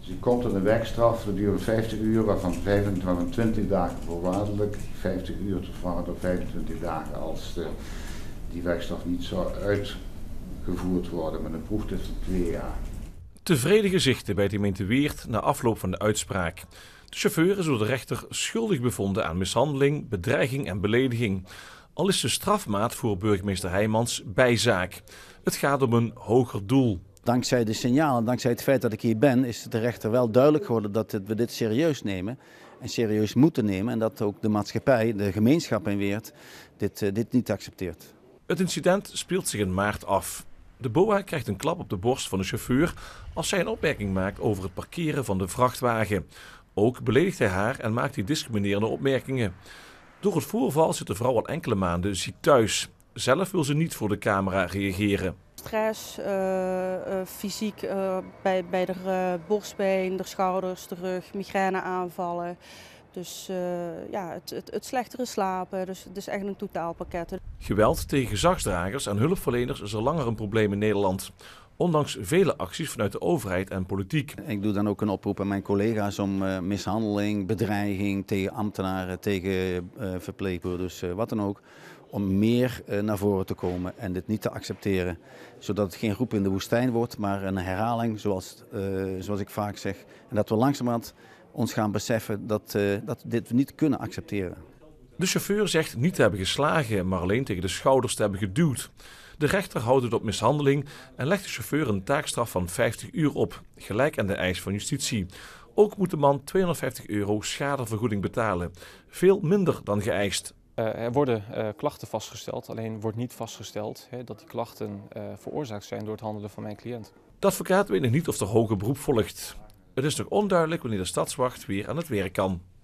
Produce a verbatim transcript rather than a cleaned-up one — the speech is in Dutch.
Dus die komt in een werkstraf, dat duurt vijftig uur, waarvan vijfentwintig dagen voorwaardelijk, vijftig uur te vervangen door vijfentwintig dagen als de, die werkstraf niet zou uitgevoerd worden met een proeftijd van twee jaar. Tevreden gezichten bij de gemeente Weert na afloop van de uitspraak. De chauffeur is door de rechter schuldig bevonden aan mishandeling, bedreiging en belediging. Al is de strafmaat voor burgemeester Heijmans bijzaak. Het gaat om een hoger doel. Dankzij de signalen, dankzij het feit dat ik hier ben, is de rechter wel duidelijk geworden dat we dit serieus nemen. En serieus moeten nemen en dat ook de maatschappij, de gemeenschap in Weert, dit, uh, dit niet accepteert. Het incident speelt zich in maart af. De B O A krijgt een klap op de borst van de chauffeur als zij een opmerking maakt over het parkeren van de vrachtwagen. Ook beledigt hij haar en maakt hij discriminerende opmerkingen. Door het voorval zit de vrouw al enkele maanden ziek thuis. Zelf wil ze niet voor de camera reageren. Stress, uh, uh, fysiek uh, bij, bij de uh, borstbeen, de schouders, de rug, migraineaanvallen. Dus uh, ja, het, het, het slechtere slapen, dus het is echt een totaalpakket. Geweld tegen gezagsdragers en hulpverleners is al langer een probleem in Nederland. Ondanks vele acties vanuit de overheid en politiek. Ik doe dan ook een oproep aan mijn collega's om uh, mishandeling, bedreiging tegen ambtenaren, tegen uh, verpleeghuurders, uh, wat dan ook. Om meer uh, naar voren te komen en dit niet te accepteren. Zodat het geen roep in de woestijn wordt, maar een herhaling zoals, uh, zoals ik vaak zeg. En dat we langzamerhand ons gaan beseffen dat, uh, dat dit we niet kunnen accepteren. De chauffeur zegt niet te hebben geslagen, maar alleen tegen de schouders te hebben geduwd. De rechter houdt het op mishandeling en legt de chauffeur een taakstraf van vijftig uur op, gelijk aan de eis van justitie. Ook moet de man tweehonderdvijftig euro schadevergoeding betalen, veel minder dan geëist. Uh, er worden uh, klachten vastgesteld, alleen wordt niet vastgesteld hè, dat die klachten uh, veroorzaakt zijn door het handelen van mijn cliënt. De advocaat weet nog niet of er hoger beroep volgt. Het is nog onduidelijk wanneer de stadswacht weer aan het werk kan.